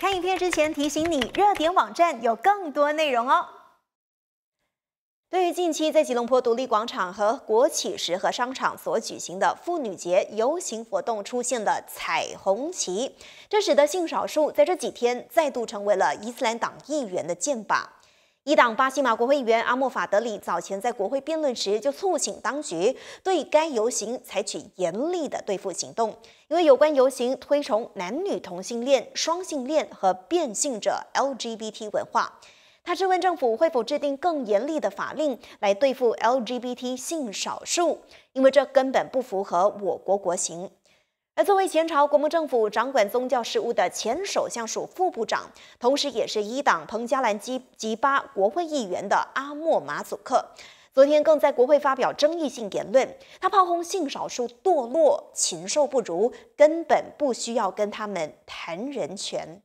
看影片之前提醒你，热点网站有更多内容哦。对于近期在吉隆坡独立广场和国企时合商场所举行的妇女节游行活动出现了彩虹旗，这使得性少数在这几天再度成为了伊斯兰党议员的箭靶。伊党巴西马国会议员阿莫法德里早前在国会辩论时就促请当局对该游行采取严厉的对付行动，因为有关游行推崇男女同性恋、双性恋和变性者 LGBT 文化。他质问政府会否制定更严厉的法令来对付 LGBT 性少数，因为这根本不符合我国国情。而作为前朝国民政府掌管宗教事务的前首相署副部长，同时也是伊党彭加兰吉巴国会议员的阿莫马祖克，昨天更在国会发表争议性言论，他炮轰性少数堕落、禽兽不如，根本不需要跟他们谈人权。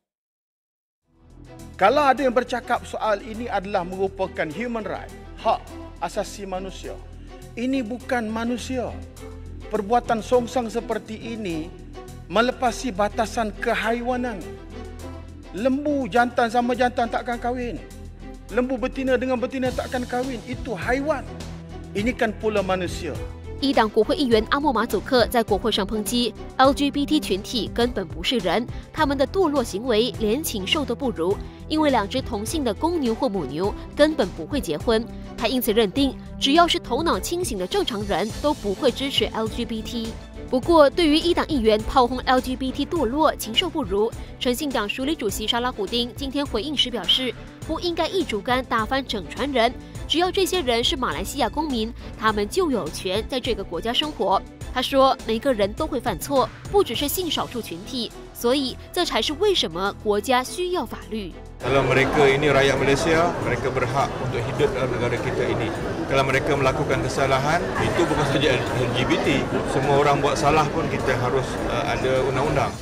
Kalau ada yang bercakap soal ini adalah merupakan human right, hak asasi manusia, ini bukan manusia. Perbuatan songsang seperti ini melepasi batasan kehaiwanan. Lembu jantan sama jantan takkan kahwin. Lembu betina dengan betina takkan kahwin. Itu haiwan. Ini kan pula manusia. 伊党国会议员阿莫马祖克在国会上抨击 LGBT 群体根本不是人，他们的堕落行为连禽兽都不如，因为两只同性的公牛或母牛根本不会结婚。他因此认定，只要是头脑清醒的正常人都不会支持 LGBT。不过，对于伊党议员炮轰 LGBT 堕落、禽兽不如，诚信党署理主席沙拉胡丁今天回应时表示，不应该一竹竿打翻整船人。只要这些人是马来西亚公民，他们就有权在这个国家生活。他说，每个人都会犯错，不只是性少数群体，所以这才是为什么国家需要法律。 Kalau mereka ini rakyat Malaysia, mereka berhak untuk hidup dalam negara kita ini. Kalau mereka melakukan kesalahan, itu bukan saja LGBT. Semua orang buat salah pun kita harus ada undang-undang.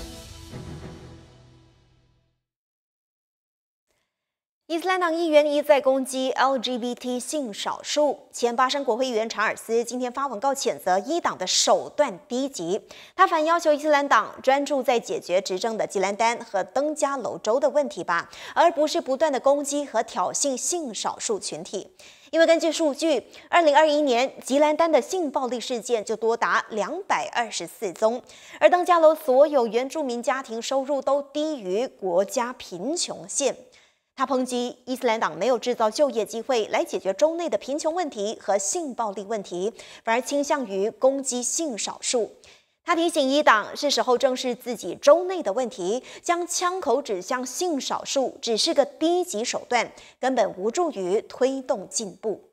伊斯兰党议员一再攻击 LGBT 性少数，前巴生国会议员查尔斯今天发文告谴责伊党的手段低级。他反要求伊斯兰党专注在解决执政的吉兰丹和登嘉楼州的问题吧，而不是不断的攻击和挑衅性少数群体。因为根据数据，2021年吉兰丹的性暴力事件就多达224宗，而登嘉楼所有原住民家庭收入都低于国家贫穷线。他抨击伊斯兰党没有制造就业机会来解决州内的贫穷问题和性暴力问题，反而倾向于攻击性少数。他提醒伊党是时候正视自己州内的问题，将枪口指向性少数只是个低级手段，根本无助于推动进步。